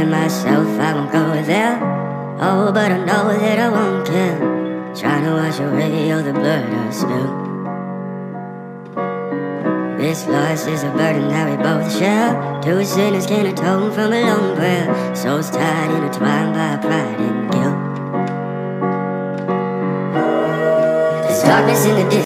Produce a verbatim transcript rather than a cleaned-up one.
telling myself I won't go there. Oh, but I know that I won't care. Trying to wash away all the blood I spilled. This loss is a burden that we both share. Two sinners can't atone from a long prayer. Souls tied, intertwined by pride and guilt. There's darkness in the distance.